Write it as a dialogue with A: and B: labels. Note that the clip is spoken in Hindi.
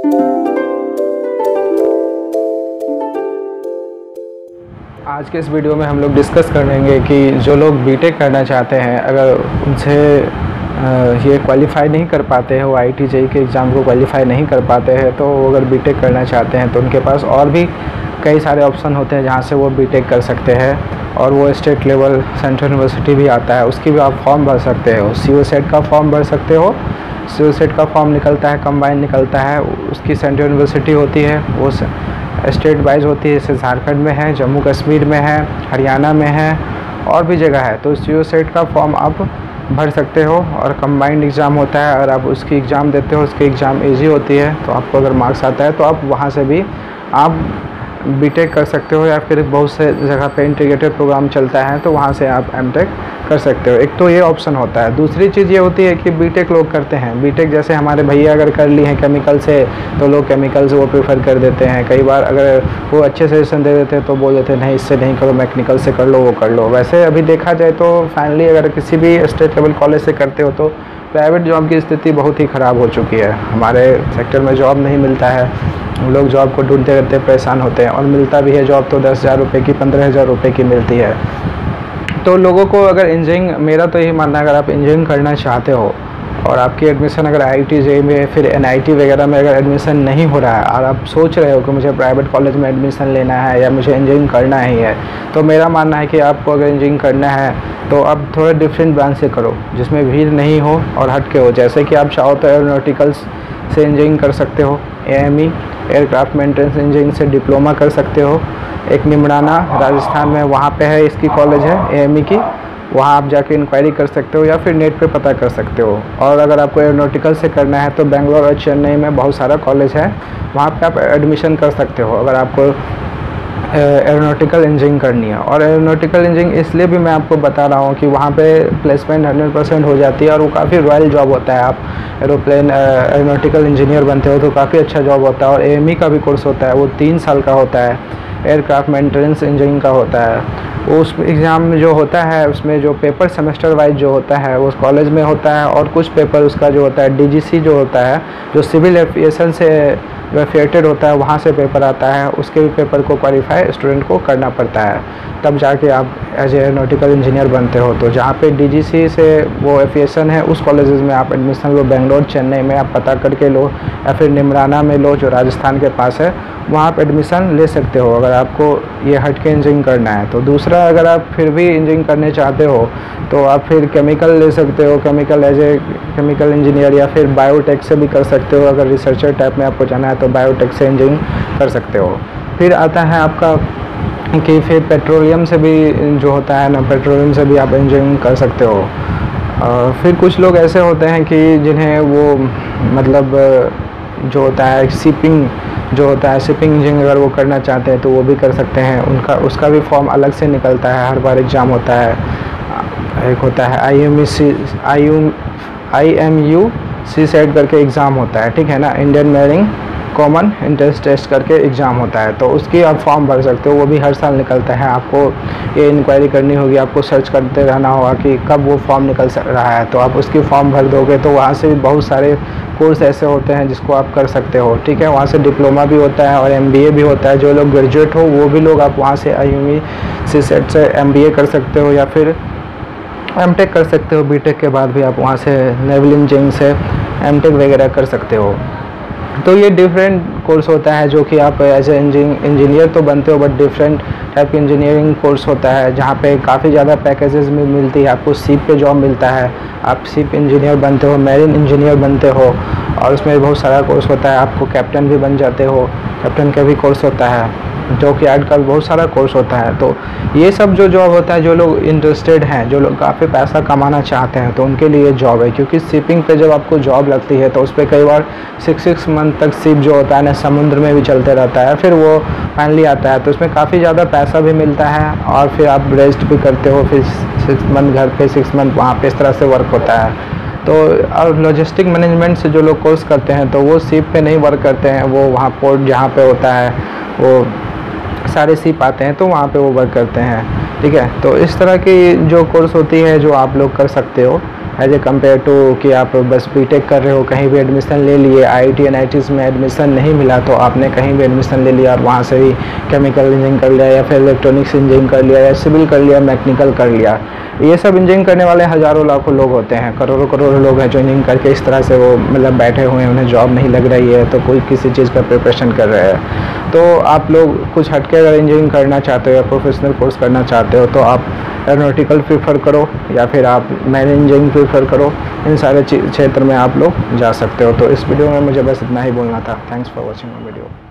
A: आज के इस वीडियो में हम लोग डिस्कस करेंगे कि जो लोग बीटेक करना चाहते हैं, अगर उनसे ये क्वालिफाई नहीं कर पाते हैं, वो आईटी जेईई के एग्ज़ाम को क्वालिफाई नहीं कर पाते हैं, तो अगर बीटेक करना चाहते हैं तो उनके पास और भी कई सारे ऑप्शन होते हैं जहाँ से वो बीटेक कर सकते हैं। और वो स्टेट लेवल सेंट्रल यूनिवर्सिटी भी आता है, उसकी भी आप फॉर्म भर सकते हो। सीओ सेट का फॉर्म भर सकते हो। सीओ सेट का फॉर्म निकलता है, कंबाइन निकलता है, उसकी सेंट्रल यूनिवर्सिटी होती है, वो स्टेट वाइज होती है। जैसे झारखंड में है, जम्मू कश्मीर में है, हरियाणा में है, और भी जगह है। तो सीओ सेट का फॉर्म आप भर सकते हो और कंबाइंड एग्ज़ाम होता है। अगर आप उसकी एग्ज़ाम देते हो, उसकी एग्ज़ाम ईजी होती है, तो आपको अगर मार्क्स आता है तो आप वहाँ से भी आप बीटेक कर सकते हो, या फिर बहुत से जगह पे इंटीग्रेटेड प्रोग्राम चलता है तो वहाँ से आप एमटेक कर सकते हो। एक तो ये ऑप्शन होता है। दूसरी चीज़ ये होती है कि बीटेक लोग करते हैं, बीटेक जैसे हमारे भैया अगर कर ली हैं केमिकल से, तो लोग केमिकल से वो प्रेफर कर देते हैं। कई बार अगर वो अच्छे सजेशन दे देते हैं तो बोल देते हैं नहीं इससे नहीं करो, मैकेनिकल से कर लो, वो कर लो। वैसे अभी देखा जाए तो फाइनली अगर किसी भी स्टेट लेवल कॉलेज से करते हो तो प्राइवेट जॉब की स्थिति बहुत ही ख़राब हो चुकी है। हमारे सेक्टर में जॉब नहीं मिलता है, लोग जॉब को ढूंढते रहते परेशान होते हैं, और मिलता भी है जॉब तो 10,000 रुपये की, 15,000 रुपये की मिलती है। तो लोगों को अगर इंजीनियरिंग, मेरा तो यही मानना है, अगर आप इंजीनियरिंग करना चाहते हो और आपकी एडमिशन अगर आईआईटी जेईई में फिर एनआईटी वगैरह में अगर एडमिशन नहीं हो रहा है और आप सोच रहे हो कि मुझे प्राइवेट कॉलेज में एडमिशन लेना है या मुझे इंजीनियरिंग करना ही है, तो मेरा मानना है कि आपको अगर इंजीनियरिंग करना है तो आप थोड़ा डिफरेंट ब्रांच से करो जिसमें भीड़ नहीं हो और हट के हो। जैसे कि आप चाहो तो एरोनॉटिकल्स से इंजीनियरिंग कर सकते हो, एएमई एयरक्राफ्ट मेंटेनेंस इंजीनियरिंग से डिप्लोमा कर सकते हो। एक निमराना राजस्थान में वहाँ पे है, इसकी कॉलेज है एएमई की, वहाँ आप जाके इंक्वायरी कर सकते हो या फिर नेट पे पता कर सकते हो। और अगर आपको एरोनॉटिकल से करना है तो बेंगलोर और चेन्नई में बहुत सारा कॉलेज है, वहाँ पे आप एडमिशन कर सकते हो अगर आपको एरोनॉटिकल इंजीनियरिंग करनी है। और एरोनॉटिकल इंजीनियरिंग इसलिए भी मैं आपको बता रहा हूँ कि वहाँ पे प्लेसमेंट 100% हो जाती है और वो काफ़ी रॉयल जॉब होता है। आप एरोनॉटिकल इंजीनियर बनते हो तो काफ़ी अच्छा जॉब होता है। और एएमई का भी कोर्स होता है, वो 3 साल का होता है। एयरक्राफ्ट मेंटेनेंस इंजीनियरिंग का होता है। उस एग्ज़ाम में जो होता है उसमें जो पेपर सेमेस्टर वाइज जो होता है वो कॉलेज में होता है, और कुछ पेपर उसका जो होता है डीजीसी जो होता है, जो सिविल एविएशन से जो एफिलिएटेड होता है वहाँ से पेपर आता है, उसके भी पेपर को क्वालिफाई स्टूडेंट को करना पड़ता है, तब जाके आप एज ए एरोनॉटिकल इंजीनियर बनते हो। तो जहाँ पे डीजीसी से वो एफिलिएशन है उस कॉलेजेस में आप एडमिशन लो, बेंगलोर चेन्नई में आप पता करके लो, या फिर निमराना में लो जो राजस्थान के पास है, वहाँ आप एडमिशन ले सकते हो अगर आपको ये हट के इंजीनियरिंग करना है। तो दूसरा, अगर आप फिर भी इंजीनियरिंग करने चाहते हो तो आप फिर केमिकल ले सकते हो, chemical as a chemical engineer, या फिर बायोटेक से भी कर सकते हो। अगर रिसर्चर टाइप में आपको जाना है तो बायोटेक से इंजीनियरिंग कर सकते हो। फिर आता है आपका कि फिर पेट्रोलियम से भी जो होता है ना, पेट्रोलियम से भी आप इंजीनियरिंग कर सकते हो। फिर कुछ लोग ऐसे होते हैं कि जिन्हें वो मतलब जो होता है शिपिंग जो होता है, शिपिंग इंजीनियरिंग अगर वो करना चाहते हैं तो वो भी कर सकते हैं। उसका भी फॉर्म अलग से निकलता है, हर बार एग्ज़ाम होता है। एक होता है IMU CSET करके एग्ज़ाम होता है, ठीक है ना, Indian marine common entrance test करके एग्ज़ाम होता है, तो उसकी आप फॉर्म भर सकते हो। वो भी हर साल निकलता है। आपको ये इंक्वायरी करनी होगी, आपको सर्च करते रहना होगा कि कब वो फॉर्म निकल रहा है, तो आप उसकी फॉर्म भर दोगे तो वहाँ से भी बहुत सारे कोर्स ऐसे होते हैं जिसको आप कर सकते हो, ठीक है। वहाँ से डिप्लोमा भी होता है और MBA भी होता है। जो लोग ग्रेजुएट हो वो भी लोग आप वहाँ से IME CSET से MBA कर सकते हो, या फिर एमटेक कर सकते हो। बीटेक के बाद भी आप वहाँ से नेवल इंजीनियरिंग से एमटेक वगैरह कर सकते हो। तो ये डिफरेंट कोर्स होता है जो कि आप एज ए इंजीनियर तो बनते हो, बट डिफरेंट टाइप की इंजीनियरिंग कोर्स होता है जहाँ पे काफ़ी ज़्यादा पैकेजेस में मिलती है। आपको शिप पे जॉब मिलता है, आप शिप इंजीनियर बनते हो, मैरीन इंजीनियर बनते हो, और उसमें बहुत सारा कोर्स होता है। आपको कैप्टन भी बन जाते हो, कैप्टन का भी कोर्स होता है, जो कि ऐड का भी बहुत सारा कोर्स होता है। तो ये सब जो जॉब होता है, जो लोग इंटरेस्टेड हैं, जो लोग काफ़ी पैसा कमाना चाहते हैं, तो उनके लिए जॉब है। क्योंकि शिपिंग पे जब आपको जॉब लगती है तो उस पर कई बार 6 मंथ तक शिप जो होता है ना समुद्र में भी चलते रहता है, फिर वो फाइनली आता है, तो उसमें काफ़ी ज़्यादा पैसा भी मिलता है और फिर आप रेस्ट भी करते हो, फिर 6 मंथ घर पे 6 मंथ वहाँ पे, इस तरह से वर्क होता है। तो और लॉजिस्टिक मैनेजमेंट से जो लोग कोर्स करते हैं तो वो शिप पे नहीं वर्क करते हैं, वो वहाँ पोर्ट जहाँ पे होता है वो सारे शिप आते हैं तो वहाँ पे वो वर्क करते हैं, ठीक है। तो इस तरह की जो कोर्स होती है जो आप लोग कर सकते हो, एज ए कम्पेयर टू कि आप बस बीटेक कर रहे हो, कहीं भी एडमिशन ले लिए, IIT NITs में एडमिशन नहीं मिला तो आपने कहीं भी एडमिशन ले लिया और वहाँ से ही केमिकल इंजीनियरिंग कर लिया या फिर इलेक्ट्रॉनिक्स इंजीनियरिंग कर लिया या सिविल कर लिया, मैकेनिकल कर लिया। ये सब इंजीनियरिंग करने वाले हज़ारों लाखों लोग होते हैं, करोड़ों करोड़ों लोग हैं जो इंजीनियरिंग करके इस तरह से वो मतलब बैठे हुए हैं, उन्हें जॉब नहीं लग रही है तो कोई किसी चीज़ का प्रिपरेशन कर रहे हैं। तो आप लोग कुछ हटके अगर इंजीनियरिंग करना चाहते हो या प्रोफेशनल कोर्स करना चाहते हो तो आप एरोनॉटिकल प्रीफर करो या फिर आप मैरीन इंजीनियरिंग प्रीफर करो। इन सारे क्षेत्र में आप लोग जा सकते हो। तो इस वीडियो में मुझे बस इतना ही बोलना था। Thanks for watching my video.